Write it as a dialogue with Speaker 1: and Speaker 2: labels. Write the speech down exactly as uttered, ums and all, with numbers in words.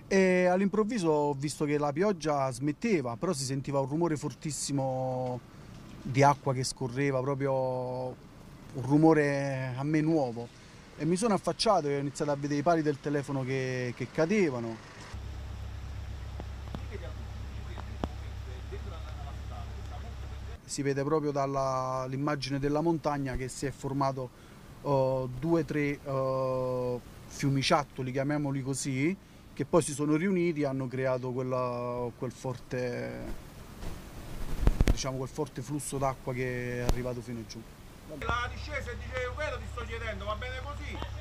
Speaker 1: E all'improvviso ho visto che la pioggia smetteva, però si sentiva un rumore fortissimo di acqua che scorreva, proprio un rumore a me nuovo. E mi sono affacciato e ho iniziato a vedere i pali del telefono che, che cadevano. Si vede proprio dall'immagine della montagna che si è formato uh, due o tre uh, fiumiciattoli, chiamiamoli così, che poi si sono riuniti e hanno creato quella, quel forte, diciamo, quel forte flusso d'acqua che è arrivato fino giù.
Speaker 2: La discesa e dicevo, quello ti sto chiedendo, va bene così?